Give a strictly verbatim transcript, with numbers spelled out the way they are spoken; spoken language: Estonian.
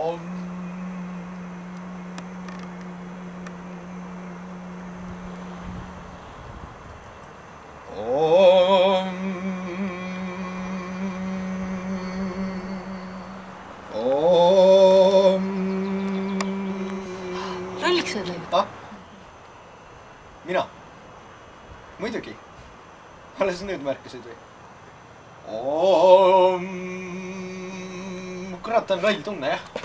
Om. Om. Om. Lolliks sa läinud? Ah? Mina? Muidugi. Alles nüüd märkasid või? Om. Kurat, on loll tunne, jah.